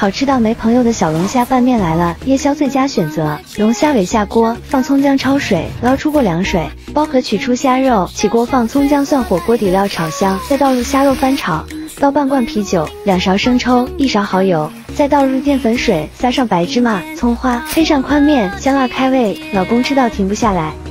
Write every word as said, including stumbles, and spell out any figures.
好吃到没朋友的小龙虾拌面来了，夜宵最佳选择。龙虾尾下锅，放葱姜焯水，捞出过凉水，剥壳取出虾肉，起锅放葱姜蒜火锅底料炒香，再倒入虾肉翻炒，倒半罐啤酒，两勺生抽，一勺蚝油，再倒入淀粉水，撒上白芝麻、葱花，配上宽面，香辣开胃，老公吃到停不下来。